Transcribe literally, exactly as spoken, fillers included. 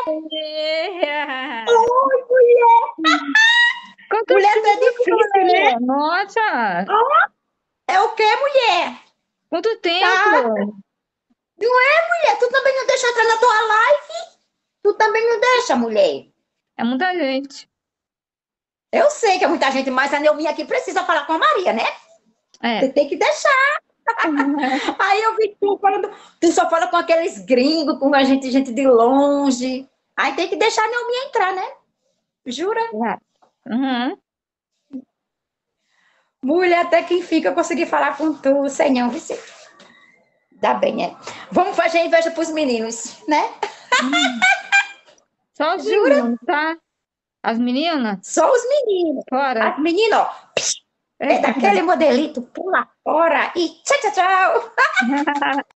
É. Oi, mulher! Quantos Mulher, tu é tempos, difícil, né? mulher? Nossa, É o quê, mulher? quanto Tá? tempo? Não é, mulher? Tu também não deixa entrar na tua live? Tu também não deixa, mulher? É muita gente. Eu sei que é muita gente, mas a Neuminha aqui precisa falar com a Maria, né? É. Você tem que deixar. Aí eu vi tu falando, tu só fala com aqueles gringos, com a gente, gente de longe. Aí tem que deixar a Neuminha entrar, né? Jura? É. Uhum. Mulher, até que enfim que eu consegui falar com tu, senhor, Vicente. Dá bem, né? Vamos fazer inveja pros meninos, né? Uhum. Só os Jura? meninos, tá? As meninas? Só os meninos. Fora. As meninas, ó, é daquele modelito, pula fora e tchau, tchau, tchau.